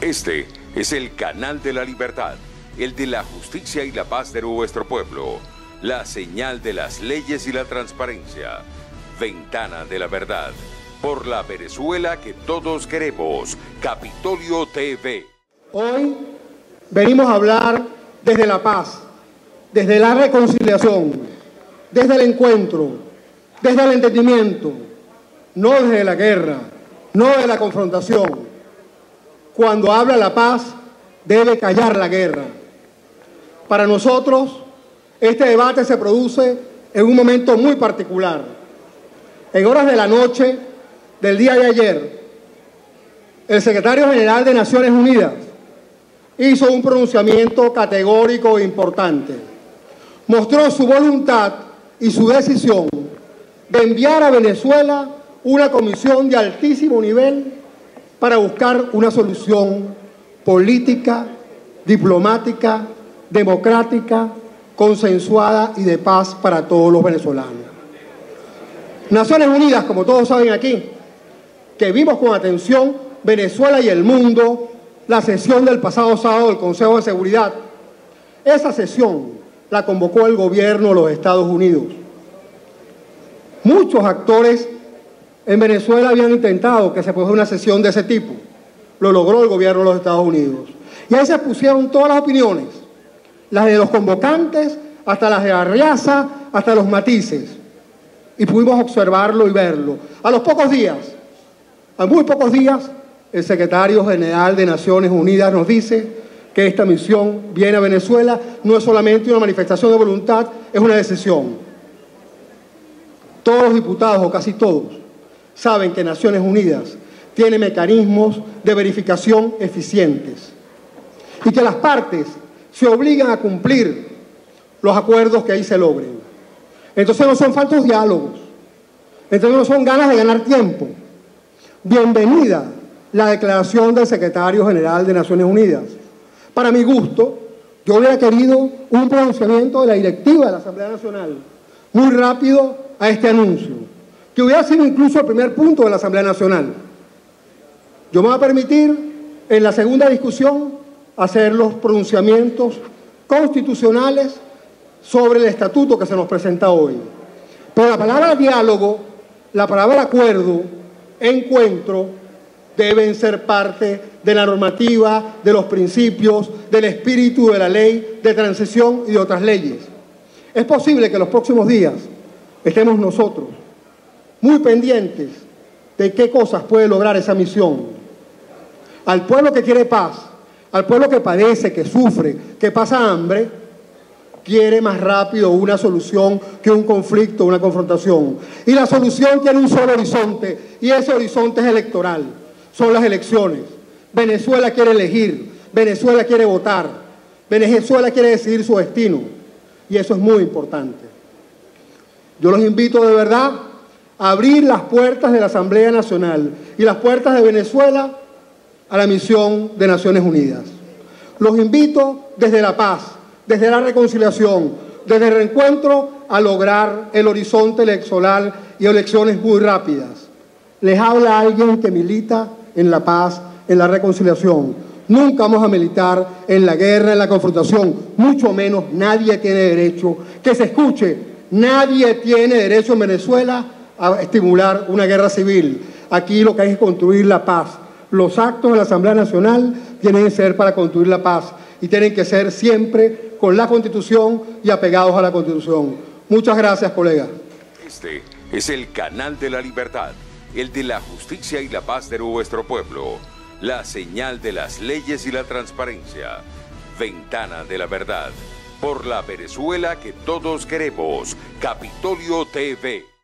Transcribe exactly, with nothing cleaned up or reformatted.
Este es el canal de la libertad, el de la justicia y la paz de nuestro pueblo, la señal de las leyes y la transparencia, ventana de la verdad, por la Venezuela que todos queremos, Capitolio T V. Hoy venimos a hablar desde la paz, desde la reconciliación, desde el encuentro, desde el entendimiento, no desde la guerra, no de la confrontación. Cuando habla la paz, debe callar la guerra. Para nosotros, este debate se produce en un momento muy particular. En horas de la noche del día de ayer, el secretario general de Naciones Unidas hizo un pronunciamiento categórico e importante. Mostró su voluntad y su decisión de enviar a Venezuela una comisión de altísimo nivel para buscar una solución política, diplomática, democrática, consensuada y de paz para todos los venezolanos. Naciones Unidas, como todos saben aquí, que vimos con atención Venezuela y el mundo, la sesión del pasado sábado del Consejo de Seguridad. Esa sesión la convocó el gobierno de los Estados Unidos. Muchos actores en Venezuela habían intentado que se produjera una sesión de ese tipo. Lo logró el gobierno de los Estados Unidos. Y ahí se pusieron todas las opiniones, las de los convocantes, hasta las de Arriaza, hasta los matices. Y pudimos observarlo y verlo. A los pocos días, a muy pocos días, el secretario general de Naciones Unidas nos dice que esta misión viene a Venezuela, no es solamente una manifestación de voluntad, es una decisión. Todos los diputados, o casi todos, saben que Naciones Unidas tiene mecanismos de verificación eficientes y que las partes se obligan a cumplir los acuerdos que ahí se logren. Entonces no son falsos diálogos, entonces no son ganas de ganar tiempo. Bienvenida la declaración del secretario general de Naciones Unidas. Para mi gusto, yo hubiera querido un pronunciamiento de la directiva de la Asamblea Nacional muy rápido a este anuncio, que hubiera sido incluso el primer punto de la Asamblea Nacional. Yo me voy a permitir, en la segunda discusión, hacer los pronunciamientos constitucionales sobre el estatuto que se nos presenta hoy. Pero la palabra diálogo, la palabra acuerdo, encuentro, deben ser parte de la normativa, de los principios, del espíritu de la ley de transición y de otras leyes. Es posible que en los próximos días estemos nosotros muy pendientes de qué cosas puede lograr esa misión. Al pueblo que quiere paz, al pueblo que padece, que sufre, que pasa hambre, quiere más rápido una solución que un conflicto, una confrontación. Y la solución tiene un solo horizonte, y ese horizonte es electoral. Son las elecciones. Venezuela quiere elegir, Venezuela quiere votar, Venezuela quiere decidir su destino, y eso es muy importante. Yo los invito de verdad a abrir las puertas de la Asamblea Nacional y las puertas de Venezuela a la misión de Naciones Unidas. Los invito desde la paz, desde la reconciliación, desde el reencuentro a lograr el horizonte electoral y elecciones muy rápidas. Les habla alguien que milita en la paz, en la reconciliación. Nunca vamos a militar en la guerra, en la confrontación, mucho menos nadie tiene derecho, que se escuche, nadie tiene derecho en Venezuela a estimular una guerra civil. Aquí lo que hay es construir la paz. Los actos de la Asamblea Nacional tienen que ser para construir la paz y tienen que ser siempre con la Constitución y apegados a la Constitución. Muchas gracias, colega. Este es el canal de la libertad, el de la justicia y la paz de nuestro pueblo, la señal de las leyes y la transparencia, ventana de la verdad, por la Venezuela que todos queremos, Capitolio T V.